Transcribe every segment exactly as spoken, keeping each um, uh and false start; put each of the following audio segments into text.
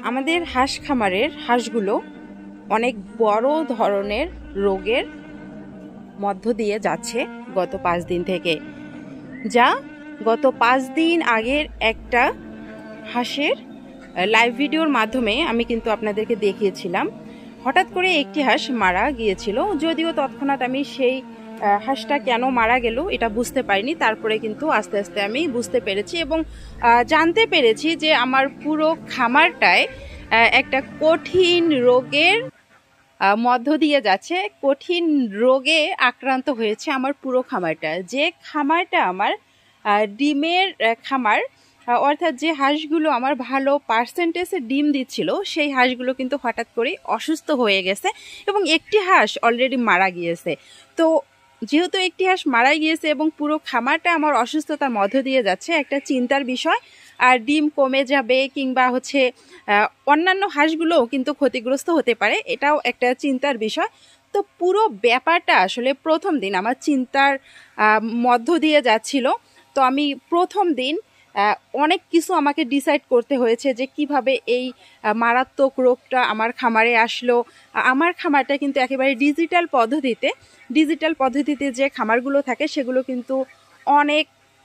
আমাদের হাঁস খামারের হাঁসগুলো অনেক বড় ধরনের রোগের মধ্য দিয়ে যাচ্ছে গত পাঁচ দিন থেকে। যা গত পাঁচ দিন আগের একটা হাঁসের লাইভ ভিডিওর মাধ্যমে আমি কিন্তু আপনাদেরকে দেখিয়েছিলাম। হঠাৎ করে একটি হাঁস মারা গিয়েছিল, যদিও তৎক্ষণাৎ আমি সেই হাঁসটা কেন মারা গেল এটা বুঝতে পারিনি। তারপরে কিন্তু আস্তে আস্তে আমি বুঝতে পেরেছি এবং জানতে পেরেছি যে আমার পুরো খামারটায় একটা কঠিন রোগের মধ্য দিয়ে যাচ্ছে। কঠিন রোগে আক্রান্ত হয়েছে আমার পুরো খামারটা। যে খামারটা আমার ডিমের খামার, অর্থাৎ যে হাঁসগুলো আমার ভালো পার্সেন্টেজে ডিম দিচ্ছিল, সেই হাঁসগুলো কিন্তু হঠাৎ করে অসুস্থ হয়ে গেছে এবং একটি হাঁস অলরেডি মারা গিয়েছে। তো যেহেতু একটি হাঁস মারা গিয়েছে এবং পুরো খামারটা আমার অসুস্থতার মধ্য দিয়ে যাচ্ছে, একটা চিন্তার বিষয়। আর ডিম কমে যাবে কিংবা হচ্ছে অন্যান্য হাঁসগুলোও কিন্তু ক্ষতিগ্রস্ত হতে পারে, এটাও একটা চিন্তার বিষয়। তো পুরো ব্যাপারটা আসলে প্রথম দিন আমার চিন্তার মধ্য দিয়ে যাচ্ছিল। তো আমি প্রথম দিন অনেক কিছু আমাকে ডিসাইড করতে হয়েছে যে কিভাবে এই মারাত্মক রোগটা আমার খামারে আসলো। আমার খামারটা কিন্তু একেবারে ডিজিটাল পদ্ধতিতে ডিজিটাল পদ্ধতিতে যে খামারগুলো থাকে সেগুলো কিন্তু অনেক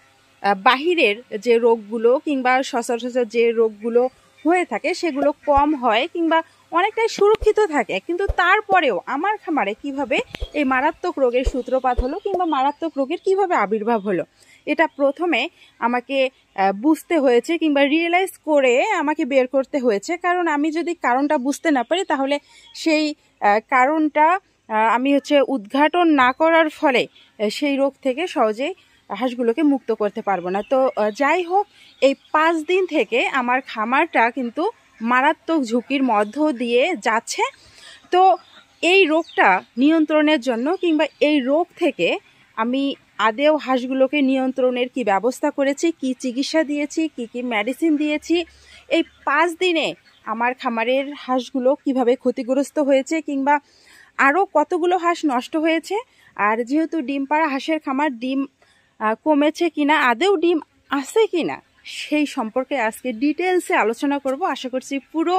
বাহিরের যে রোগগুলো কিংবা সচরাচর যে রোগগুলো হয়ে থাকে সেগুলো কম হয় কিংবা অনেকটাই সুরক্ষিত থাকে। কিন্তু তারপরেও আমার খামারে কিভাবে এই মারাত্মক রোগের সূত্রপাত হলো কিংবা মারাত্মক রোগের কিভাবে আবির্ভাব হলো, এটা প্রথমে আমাকে বুঝতে হয়েছে কিংবা রিয়েলাইজ করে আমাকে বের করতে হয়েছে। কারণ আমি যদি কারণটা বুঝতে না পারি তাহলে সেই কারণটা আমি হচ্ছে উদ্ঘাটন না করার ফলে সেই রোগ থেকে সহজেই হাঁসগুলোকে মুক্ত করতে পারবো না। তো যাই হোক, এই পাঁচ দিন থেকে আমার খামারটা কিন্তু মারাত্মক ঝুঁকির মধ্য দিয়ে যাচ্ছে। তো এই রোগটা নিয়ন্ত্রণের জন্য কিংবা এই রোগ থেকে আমি আদেও হাঁসগুলোকে নিয়ন্ত্রণের কি ব্যবস্থা করেছি, কি চিকিৎসা দিয়েছি, কি কি মেডিসিন দিয়েছি, এই পাঁচ দিনে আমার খামারের হাঁসগুলো কিভাবে ক্ষতিগ্রস্ত হয়েছে কিংবা আরও কতগুলো হাঁস নষ্ট হয়েছে, আর যেহেতু ডিম পাড়া হাঁসের খামার, ডিম কমেছে কিনা, আদেও ডিম আছে কিনা, সেই সম্পর্কে আজকে ডিটেলসে আলোচনা করব। আশা করছি পুরো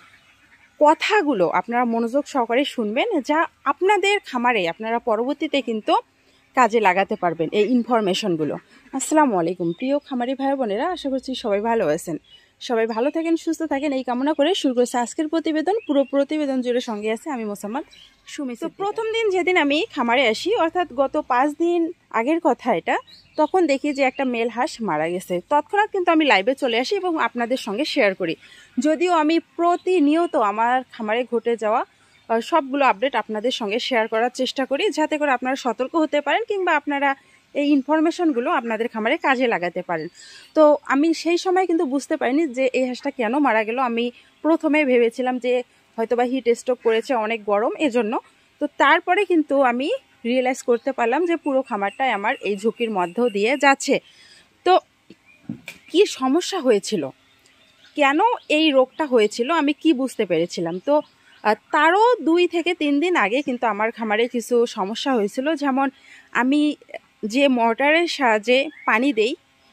কথাগুলো আপনারা মনোযোগ সহকারে শুনবেন, যা আপনাদের খামারে আপনারা পরবর্তীতে কিন্তু কাজে লাগাতে পারবেন এই ইনফরমেশনগুলো। আসসালামু আলাইকুম প্রিয় খামারি ভাই বোনেরা, আশা করছি সবাই ভালো আছেন। সবাই ভালো থাকেন, সুস্থ থাকেন এই কামনা করে শুরু করছি আজকের প্রতিবেদন। পুরো প্রতিবেদন জুড়ে সঙ্গে আছে আমি মোসাম্মদ সুমি। তো প্রথম দিন যেদিন আমি খামারে আসি, অর্থাৎ গত পাঁচ দিন আগের কথা এটা, তখন দেখি যে একটা মেল হাঁস মারা গেছে। তৎক্ষণাৎ কিন্তু আমি লাইভে চলে আসি এবং আপনাদের সঙ্গে শেয়ার করি। যদিও আমি প্রতিনিয়ত আমার খামারে ঘটে যাওয়া সবগুলো আপডেট আপনাদের সঙ্গে শেয়ার করার চেষ্টা করি, যাতে করে আপনারা সতর্ক হতে পারেন কিংবা আপনারা এই ইনফরমেশনগুলো আপনাদের খামারে কাজে লাগাতে পারেন। তো আমি সেই সময় কিন্তু বুঝতে পারিনি যে এই হাঁসটা কেন মারা গেল। আমি প্রথমে ভেবেছিলাম যে হয়তোবা হিট স্ট্রোক করেছে, অনেক গরম এজন্য। তো তারপরে কিন্তু আমি রিয়েলাইজ করতে পারলাম যে পুরো খামারটাই আমার এই ঝুঁকির মধ্য দিয়ে যাচ্ছে। তো কি সমস্যা হয়েছিল, কেন এই রোগটা হয়েছিল, আমি কি বুঝতে পেরেছিলাম। তো তারও দুই থেকে তিন দিন আগে কিন্তু আমার খামারে কিছু সমস্যা হয়েছিল। যেমন আমি যে মোটরের সাহায্যে পানি দেই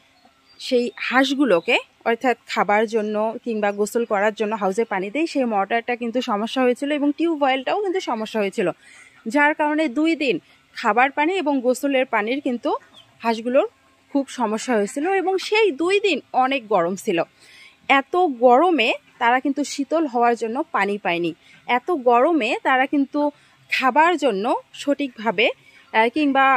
সেই হাঁসগুলোকে, অর্থাৎ খাবার জন্য কিংবা গোসল করার জন্য হাউসে পানি দেই, সেই মোটরটা কিন্তু সমস্যা হয়েছিল এবং টিউবওয়েলটাও কিন্তু সমস্যা হয়েছিল, যার কারণে দুই দিন খাবার পানি এবং গোসলের পানির কিন্তু হাঁসগুলোর খুব সমস্যা হয়েছিল এবং সেই দুই দিন অনেক গরম ছিল। এত গরমে তারা কিন্তু শীতল হওয়ার জন্য পানি পায়নি, এত গরমে তারা কিন্তু খাবার জন্য সঠিকভাবে কিংবা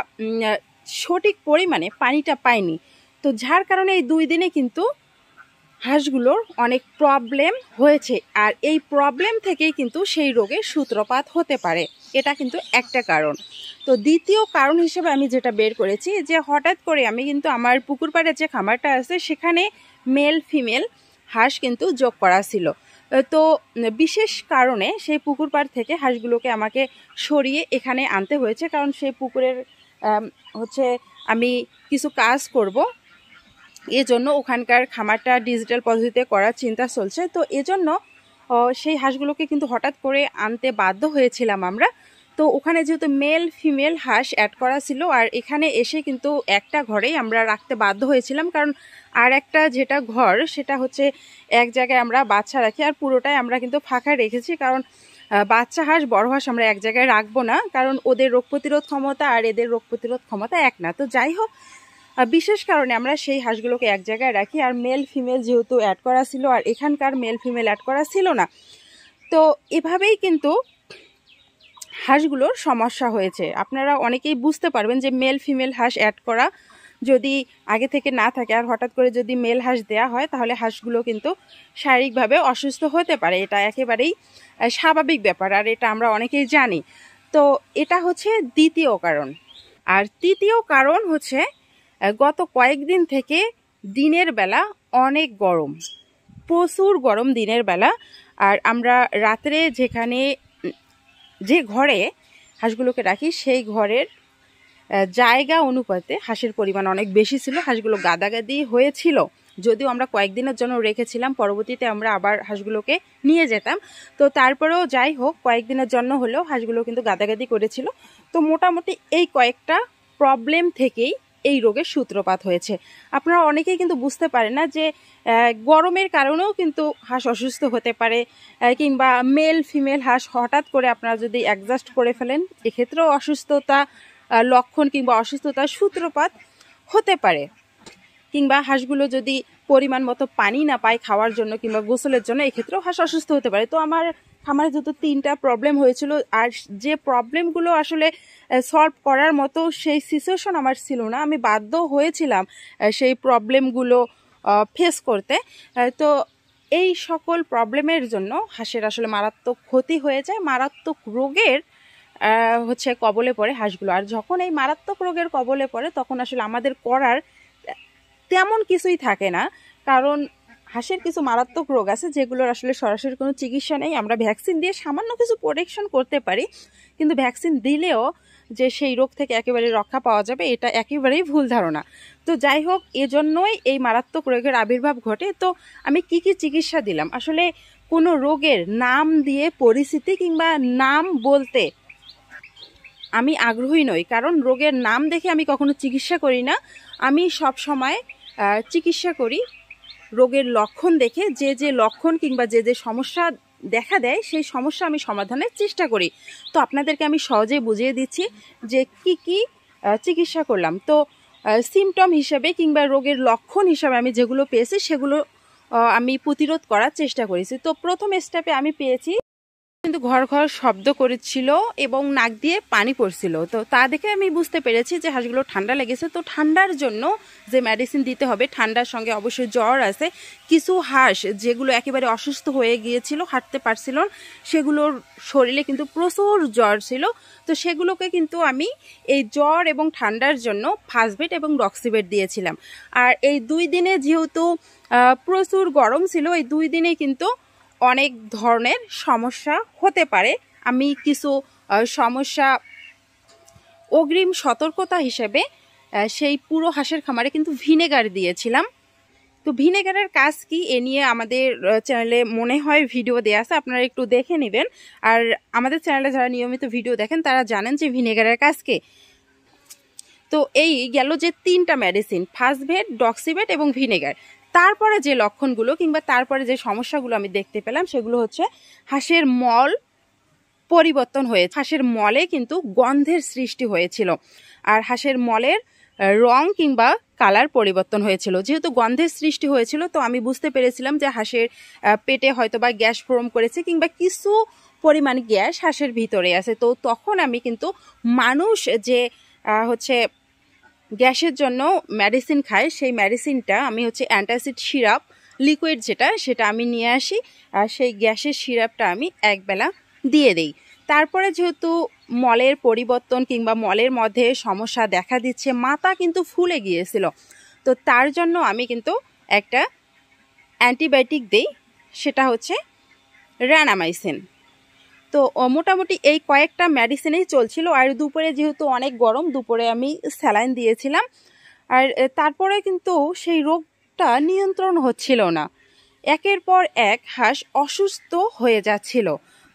সঠিক পরিমাণে পানিটা পায়নি। তো যার কারণে এই দুই দিনে কিন্তু হাঁসগুলোর অনেক প্রবলেম হয়েছে, আর এই প্রবলেম থেকেই কিন্তু সেই রোগের সূত্রপাত হতে পারে। এটা কিন্তু একটা কারণ। তো দ্বিতীয় কারণ হিসেবে আমি যেটা বের করেছি যে হঠাৎ করে আমি কিন্তু আমার পুকুর পাড়ে যে খামারটা আছে সেখানে মেল ফিমেল হাঁস কিন্তু যোগ করা ছিল। তো বিশেষ কারণে সেই পুকুর পাড় থেকে হাঁসগুলোকে আমাকে সরিয়ে এখানে আনতে হয়েছে, কারণ সেই পুকুরের হচ্ছে আমি কিছু কাজ করব, এজন্য ওখানকার খামারটা ডিজিটাল পদ্ধতিতে করার চিন্তা চলছে। তো এজন্য সেই হাঁসগুলোকে কিন্তু হঠাৎ করে আনতে বাধ্য হয়েছিলাম আমরা। তো ওখানে যেহেতু মেল ফিমেল হাঁস অ্যাড করা ছিল, আর এখানে এসে কিন্তু একটা ঘরেই আমরা রাখতে বাধ্য হয়েছিলাম, কারণ আর একটা যেটা ঘর সেটা হচ্ছে এক জায়গায় আমরা বাচ্চা রাখি, আর পুরোটাই আমরা কিন্তু ফাঁকা রেখেছি, কারণ বাচ্চা হাঁস বড় হাঁস আমরা এক জায়গায় রাখবো না, কারণ ওদের রোগ প্রতিরোধ ক্ষমতা আর এদের রোগ প্রতিরোধ ক্ষমতা এক না। তো যাই হোক, বিশেষ কারণে আমরা সেই হাঁসগুলোকে এক জায়গায় রাখি, আর মেল ফিমেল যেহেতু অ্যাড করা ছিল আর এখানকার মেল ফিমেল অ্যাড করা ছিল না, তো এভাবেই কিন্তু হাঁসগুলোর সমস্যা হয়েছে। আপনারা অনেকেই বুঝতে পারবেন যে মেল ফিমেল হাঁস অ্যাড করা যদি আগে থেকে না থাকে আর হঠাৎ করে যদি মেল হাঁস দেয়া হয়, তাহলে হাঁসগুলো কিন্তু শারীরিকভাবে অসুস্থ হতে পারে। এটা একেবারেই স্বাভাবিক ব্যাপার, আর এটা আমরা অনেকেই জানি। তো এটা হচ্ছে দ্বিতীয় কারণ। আর তৃতীয় কারণ হচ্ছে গত কয়েকদিন থেকে দিনের বেলা অনেক গরম, প্রচুর গরম দিনের বেলা। আর আমরা রাত্রে যেখানে যে ঘরে হাঁসগুলোকে রাখি সেই ঘরের জায়গা অনুপাতে হাঁসের পরিমাণ অনেক বেশি ছিল, হাঁসগুলো গাদাগাদি হয়েছিল। যদিও আমরা কয়েকদিনের জন্য রেখেছিলাম, পরবর্তীতে আমরা আবার হাঁসগুলোকে নিয়ে যেতাম। তো তারপরেও যাই হোক, কয়েকদিনের জন্য হলেও হাঁসগুলো কিন্তু গাদাগাদি করেছিল। তো মোটামুটি এই কয়েকটা প্রবলেম থেকেই এই রোগের সূত্রপাত হয়েছে। আপনারা অনেকেই কিন্তু বুঝতে পারেন না যে গরমের কারণেও কিন্তু হাঁস অসুস্থ হতে পারে, কিংবা মেল ফিমেল হাঁস হঠাৎ করে আপনারা যদি অ্যাডজাস্ট করে ফেলেন, এক্ষেত্রেও অসুস্থতা লক্ষণ কিংবা অসুস্থতার সূত্রপাত হতে পারে। কিংবা হাঁসগুলো যদি পরিমাণ মতো পানি না পায় খাওয়ার জন্য কিংবা গোসলের জন্য, এক্ষেত্রেও হাঁস অসুস্থ হতে পারে। তো আমার খামারে যত তিনটা প্রবলেম হয়েছিল, আর যে প্রবলেমগুলো আসলে সলভ করার মতো সেই সিচুয়েশন আমার ছিল না, আমি বাধ্য হয়েছিলাম সেই প্রবলেমগুলো ফেস করতে। তো এই সকল প্রবলেমের জন্য হাঁসের আসলে মারাত্মক ক্ষতি হয়ে যায়, মারাত্মক রোগের হচ্ছে কবলে পড়ে হাঁসগুলো। আর যখন এই মারাত্মক রোগের কবলে পড়ে তখন আসলে আমাদের করার তেমন কিছুই থাকে না, কারণ হাঁসের কিছু মারাত্মক রোগ আছে যেগুলোর আসলে সরাসরি কোনো চিকিৎসা নেই। আমরা ভ্যাকসিন দিয়ে সামান্য কিছু প্রোটেকশন করতে পারি, কিন্তু ভ্যাকসিন দিলেও যে সেই রোগ থেকে একেবারে রক্ষা পাওয়া যাবে এটা একেবারেই ভুল ধারণা। তো যাই হোক, এজন্যই এই মারাত্মক রোগের আবির্ভাব ঘটে। তো আমি কি কি চিকিৎসা দিলাম, আসলে কোনো রোগের নাম দিয়ে পরিস্থিতি কিংবা নাম বলতে আমি আগ্রহী নই, কারণ রোগের নাম দেখে আমি কখনো চিকিৎসা করি না। আমি সব সময় চিকিৎসা করি রোগের লক্ষণ দেখে, যে যে লক্ষণ কিংবা যে যে সমস্যা দেখা দেয় সেই সমস্যা আমি সমাধানের চেষ্টা করি। তো আপনাদেরকে আমি সহজেই বুঝিয়ে দিচ্ছি যে কি কি চিকিৎসা করলাম। তো সিমটম হিসেবে কিংবা রোগের লক্ষণ হিসাবে আমি যেগুলো পেয়েছি সেগুলো আমি প্রতিরোধ করার চেষ্টা করেছি। তো প্রথম স্টেপে আমি পেয়েছি কিন্তু ঘর ঘর শব্দ করেছিল এবং নাক দিয়ে পানি পড়ছিল। তো তা দেখে আমি বুঝতে পেরেছি যে হাঁসগুলো ঠান্ডা লেগেছে। তো ঠান্ডার জন্য যে মেডিসিন দিতে হবে, ঠান্ডার সঙ্গে অবশ্যই জ্বর আছে। কিছু হাঁস যেগুলো একেবারে অসুস্থ হয়ে গিয়েছিল, হাঁটতে পারছিল না, সেগুলোর শরীরে কিন্তু প্রচুর জ্বর ছিল। তো সেগুলোকে কিন্তু আমি এই জ্বর এবং ঠান্ডার জন্য ফাস্টবেড এবং ডক্সিবেড দিয়েছিলাম। আর এই দুই দিনে যেহেতু প্রচুর গরম ছিল, এই দুই দিনে কিন্তু অনেক ধরনের সমস্যা হতে পারে। আমি কিছু সমস্যা অগ্রিম সতর্কতা হিসেবে সেই পুরো হাঁসের খামারে কিন্তু ভিনেগার দিয়েছিলাম। তো ভিনেগারের কাজ কি এ নিয়ে আমাদের চ্যানেলে মনে হয় ভিডিও দেওয়া আছে, আপনারা একটু দেখে নেবেন। আর আমাদের চ্যানেলে যারা নিয়মিত ভিডিও দেখেন তারা জানেন যে ভিনেগারের কাজ কি। তো এই গেল যে তিনটা মেডিসিন, ফাস্টবেড, ডক্সিবেড এবং ভিনেগার। তারপরে যে লক্ষণগুলো কিংবা তারপরে যে সমস্যাগুলো আমি দেখতে পেলাম সেগুলো হচ্ছে হাঁসের মল পরিবর্তন হয়েছে। হাঁসের মলে কিন্তু গন্ধের সৃষ্টি হয়েছিল, আর হাঁসের মলের রং কিংবা কালার পরিবর্তন হয়েছিল। যেহেতু গন্ধের সৃষ্টি হয়েছিল, তো আমি বুঝতে পেরেছিলাম যে হাঁসের পেটে হয়তো বা গ্যাস ফর্ম করেছে কিংবা কিছু পরিমাণ গ্যাস হাঁসের ভিতরে আছে। তো তখন আমি কিন্তু মানুষ যে হচ্ছে গ্যাসের জন্য মেডিসিন খায়, সেই মেডিসিনটা আমি হচ্ছে অ্যান্টাসিড সিরাপ লিকুইড যেটা, সেটা আমি নিয়ে আসি, আর সেই গ্যাসের সিরাপটা আমি একবেলা দিয়ে দেই। তারপরে যেহেতু মলের পরিবর্তন কিংবা মলের মধ্যে সমস্যা দেখা দিচ্ছে, মাথা কিন্তু ফুলে গিয়েছিল, তো তার জন্য আমি কিন্তু একটা অ্যান্টিবায়োটিক দেই, সেটা হচ্ছে রানামাইসিন। তো মোটামুটি এই কয়েকটা মেডিসিনেই চলছিল। আর দুপুরে যেহেতু অনেক গরম, দুপুরে আমি স্যালাইন দিয়েছিলাম। আর তারপরে কিন্তু সেই রোগটা নিয়ন্ত্রণ হচ্ছিল না, একের পর এক হাঁস অসুস্থ হয়ে যাচ্ছিল।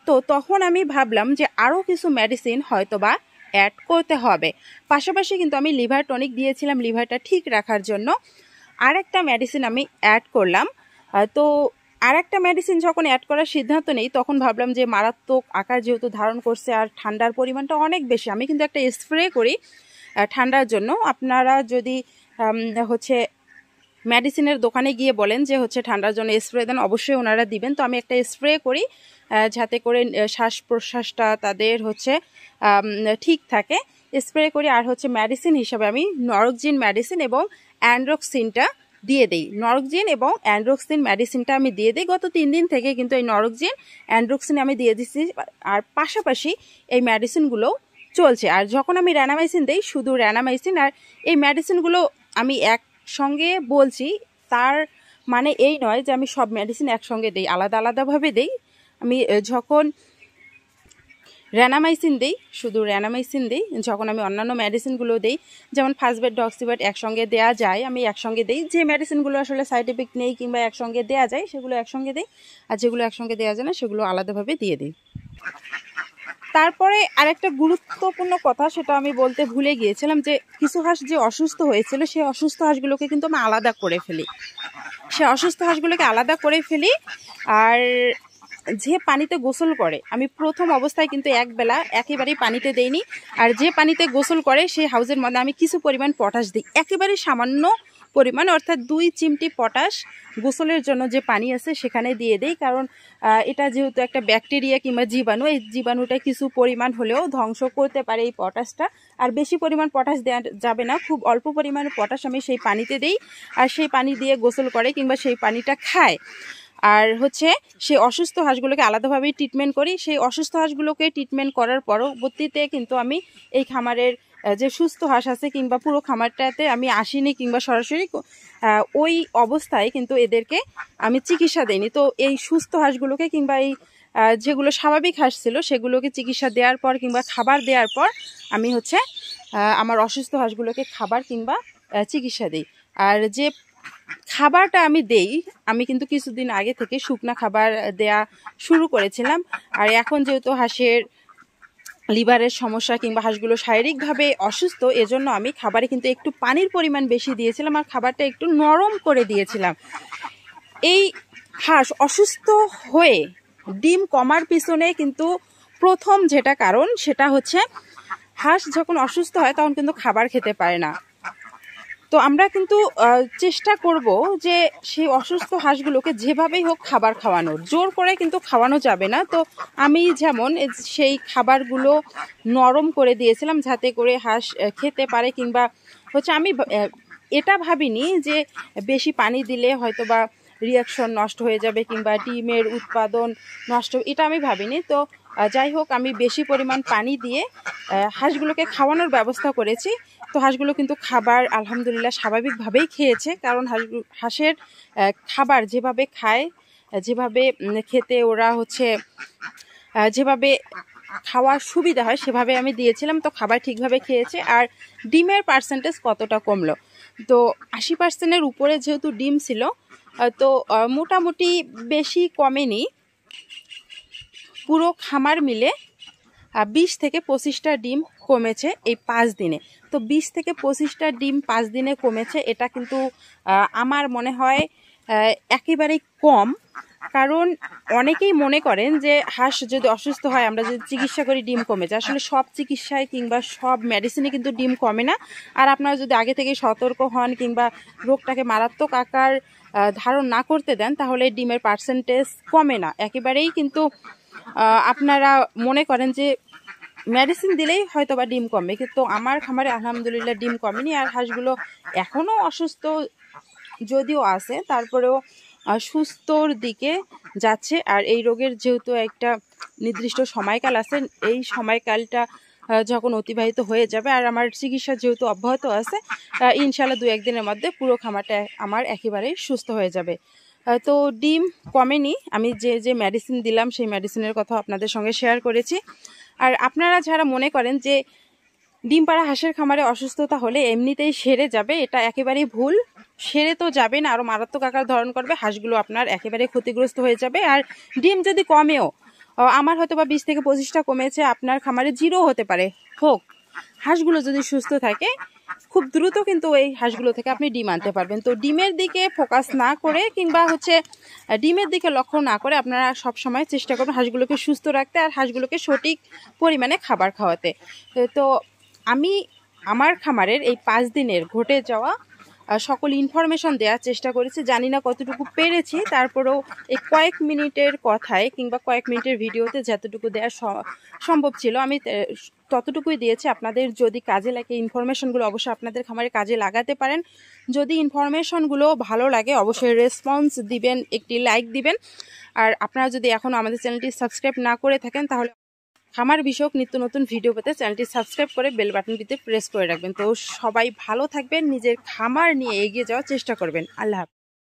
তো তখন আমি ভাবলাম যে আরও কিছু মেডিসিন হয়তো বা অ্যাড করতে হবে। পাশাপাশি কিন্তু আমি লিভার টনিক দিয়েছিলাম লিভারটা ঠিক রাখার জন্য। আর একটা মেডিসিন আমি অ্যাড করলাম। তো আর একটা মেডিসিন যখন অ্যাড করার সিদ্ধান্ত নেই তখন ভাবলাম যে মারাত্মক আকার যেহেতু ধারণ করছে আর ঠান্ডার পরিমাণটা অনেক বেশি, আমি কিন্তু একটা স্প্রে করি ঠান্ডার জন্য। আপনারা যদি হচ্ছে মেডিসিনের দোকানে গিয়ে বলেন যে হচ্ছে ঠান্ডার জন্য স্প্রে দেন, অবশ্যই ওনারা দিবেন। তো আমি একটা স্প্রে করি যাতে করে শ্বাস প্রশ্বাসটা তাদের হচ্ছে ঠিক থাকে, স্প্রে করি। আর হচ্ছে মেডিসিন হিসাবে আমি নরক্সিন মেডিসিন এবং অ্যান্ড্রক্সিনটা দিয়ে দিই। নরক্সিন এবং অ্যান্ড্রক্সিন মেডিসিনটা আমি দিয়ে দিই। গত তিন দিন থেকে কিন্তু এই নরক্সিন অ্যান্ড্রক্সিন আমি দিয়ে দিচ্ছি, আর পাশাপাশি এই মেডিসিনগুলো চলছে। আর যখন আমি র্যানামাইসিন দিই শুধু র্যানামাইসিন। আর এই মেডিসিনগুলো আমি একসঙ্গে বলছি, তার মানে এই নয় যে আমি সব মেডিসিন একসঙ্গে দিই, আলাদা আলাদাভাবে দিই। আমি যখন র্যানামাইসিন দিই শুধু র্যানামাইসিন দিই, যখন আমি অন্যান্য মেডিসিনগুলো দিই যেমন ফার্স্টবেড ডক্সিবেড একসঙ্গে দেওয়া যায় আমি একসঙ্গে দিই। যে মেডিসিনগুলো আসলে সাইড এফেক্ট নেই কিংবা একসঙ্গে দেওয়া যায় সেগুলো একসঙ্গে দিই, আর যেগুলো একসঙ্গে দেওয়া যায় না সেগুলো আলাদাভাবে দিয়ে দিই। তারপরে আরেকটা গুরুত্বপূর্ণ কথা সেটা আমি বলতে ভুলে গিয়েছিলাম যে কিছু হাঁস যে অসুস্থ হয়েছিল সেই অসুস্থ হাঁসগুলোকে কিন্তু আমি আলাদা করে ফেলি সে অসুস্থ হাঁসগুলোকে আলাদা করে ফেলি আর যে পানিতে গোসল করে আমি প্রথম অবস্থায় কিন্তু একবেলা একেবারেই পানিতে দেইনি। আর যে পানিতে গোসল করে সেই হাউজের মধ্যে আমি কিছু পরিমাণ পটাশ দিই, একেবারে সামান্য পরিমাণ, অর্থাৎ দুই চিমটি পটাশ গোসলের জন্য যে পানি আছে সেখানে দিয়ে দেই। কারণ এটা যেহেতু একটা ব্যাকটেরিয়া কিংবা জীবাণু, এই জীবাণুটা কিছু পরিমাণ হলেও ধ্বংস করতে পারে এই পটাশটা। আর বেশি পরিমাণ পটাশ দেওয়া যাবে না, খুব অল্প পরিমাণ পটাশ আমি সেই পানিতে দিই আর সেই পানি দিয়ে গোসল করে কিংবা সেই পানিটা খায়। আর হচ্ছে সেই অসুস্থ হাঁসগুলোকে আলাদাভাবেই ট্রিটমেন্ট করি। সেই অসুস্থ হাঁসগুলোকে ট্রিটমেন্ট করার পরবর্তীতে কিন্তু আমি এই খামারের যে সুস্থ হাঁস আছে কিংবা পুরো খামারটাতে আমি আসিনি কিংবা সরাসরি ওই অবস্থায় কিন্তু এদেরকে আমি চিকিৎসা দেইনি। তো এই সুস্থ হাঁসগুলোকে কিংবা এই যেগুলো স্বাভাবিক হাঁস ছিল সেগুলোকে চিকিৎসা দেওয়ার পর কিংবা খাবার দেওয়ার পর আমি হচ্ছে আমার অসুস্থ হাঁসগুলোকে খাবার কিংবা চিকিৎসা দিই। আর যে খাবারটা আমি দেই আমি কিন্তু কিছুদিন আগে থেকে শুকনা খাবার দেয়া শুরু করেছিলাম। আর এখন যেহেতু হাঁসের লিভারের সমস্যা কিংবা হাঁসগুলো শারীরিকভাবে অসুস্থ এজন্য আমি খাবারে কিন্তু একটু পানির পরিমাণ বেশি দিয়েছিলাম আর খাবারটা একটু নরম করে দিয়েছিলাম। এই হাঁস অসুস্থ হয়ে ডিম কমার পিছনে কিন্তু প্রথম যেটা কারণ সেটা হচ্ছে হাঁস যখন অসুস্থ হয় তখন কিন্তু খাবার খেতে পারে না। তো আমরা কিন্তু চেষ্টা করব যে সেই অসুস্থ হাঁসগুলোকে যেভাবেই হোক খাবার খাওয়ানোর, জোর করে কিন্তু খাওয়ানো যাবে না। তো আমি যেমন সেই খাবারগুলো নরম করে দিয়েছিলাম যাতে করে হাঁস খেতে পারে কিংবা হচ্ছে আমি এটা ভাবিনি যে বেশি পানি দিলে হয়তো বা রিয়াকশন নষ্ট হয়ে যাবে কিংবা ডিমের উৎপাদন নষ্ট, এটা আমি ভাবিনি। তো যাই হোক আমি বেশি পরিমাণ পানি দিয়ে হাঁসগুলোকে খাওয়ানোর ব্যবস্থা করেছি। তো হাঁসগুলো কিন্তু খাবার আলহামদুলিল্লাহ স্বাভাবিকভাবেই খেয়েছে, কারণ হাঁস হাঁসের খাবার যেভাবে খায় যেভাবে খেতে ওরা হচ্ছে যেভাবে খাওয়ার সুবিধা হয় সেভাবে আমি দিয়েছিলাম। তো খাবার ঠিকভাবে খেয়েছে। আর ডিমের পার্সেন্টেজ কতটা কমলো, তো আশি পার্সেন্টের উপরে যেহেতু ডিম ছিল তো মোটামুটি বেশি কমেনি, পুরো খামার মিলে বিশ থেকে পঁচিশটা ডিম কমেছে এই পাঁচ দিনে। তো বিশ থেকে পঁচিশটা ডিম পাঁচ দিনে কমেছে, এটা কিন্তু আমার মনে হয় একেবারেই কম। কারণ অনেকেই মনে করেন যে হাঁস যদি অসুস্থ হয় আমরা যদি চিকিৎসা করি ডিম কমে যায়, আসলে সব চিকিৎসায় কিংবা সব মেডিসিনে কিন্তু ডিম কমে না। আর আপনারা যদি আগে থেকে সতর্ক হন কিংবা রোগটাকে মারাত্মক আকার ধারণ না করতে দেন তাহলে ডিমের পার্সেন্টেজ কমে না একেবারেই। কিন্তু আপনারা মনে করেন যে মেডিসিন দিলেই হয়তো বা ডিম কমবে, কিন্তু আমার খামারে আলহামদুলিল্লাহ ডিম কমেনি। আর হাঁসগুলো এখনও অসুস্থ যদিও আছে তারপরেও সুস্থর দিকে যাচ্ছে। আর এই রোগের যেহেতু একটা নির্দিষ্ট সময়কাল আছে, এই সময়কালটা যখন অতিবাহিত হয়ে যাবে আর আমার চিকিৎসা যেহেতু অব্যাহত আছে ইনশাল্লাহ দু একদিনের মধ্যে পুরো খামারটা আমার একেবারেই সুস্থ হয়ে যাবে। তো ডিম কমেনি, আমি যে যে মেডিসিন দিলাম সেই মেডিসিনের কথা আপনাদের সঙ্গে শেয়ার করেছি। আর আপনারা যারা মনে করেন যে ডিম পাড়া হাঁসের খামারে অসুস্থতা হলে এমনিতেই সেরে যাবে, এটা একেবারেই ভুল। সেরে তো যাবে না, আরও মারাত্মক আকার ধারণ করবে, হাঁসগুলো আপনার একেবারে ক্ষতিগ্রস্ত হয়ে যাবে। আর ডিম যদি কমেও আমার হয়তো বা বিশ থেকে পঁচিশটা কমেছে, আপনার খামারে জিরো হতে পারে, হোক। হাঁসগুলো যদি সুস্থ থাকে খুব দ্রুত কিন্তু এই হাঁসগুলো থেকে আপনি ডিম আনতে পারবেন। তো ডিমের দিকে ফোকাস না করে কিংবা হচ্ছে ডিমের দিকে লক্ষ্য না করে আপনারা সব সময় চেষ্টা করবেন হাঁসগুলোকে সুস্থ রাখতে আর হাঁসগুলোকে সঠিক পরিমাণে খাবার খাওয়াতে। তো আমি আমার খামারের এই পাঁচ দিনের ঘটে যাওয়া সকল ইনফরমেশন দেওয়ার চেষ্টা করেছি। জানি না কতটুকু পেরেছি, তারপরেও এই কয়েক মিনিটের কথায় কিংবা কয়েক মিনিটের ভিডিওতে যতটুকু দেওয়া সম্ভব ছিল আমি ততটুকুই দিয়েছি। আপনাদের যদি কাজে লাগে ইনফরমেশনগুলো অবশ্যই আপনাদের খামারে কাজে লাগাতে পারেন। যদি ইনফরমেশনগুলো ভালো লাগে অবশ্যই রেসপন্স দিবেন, একটি লাইক দিবেন। আর আপনারা যদি এখনও আমাদের চ্যানেলটি সাবস্ক্রাইব না করে থাকেন তাহলে খামার বিষয়ক নিত্য নতুন ভিডিও পেতে চ্যানেলটি সাবস্ক্রাইব করে বেল বাটনটিতে প্রেস করে রাখবেন। তো সবাই ভালো থাকবেন, নিজের খামার নিয়ে এগিয়ে যাওয়ার চেষ্টা করবেন। আল্লাহ হাফেজ।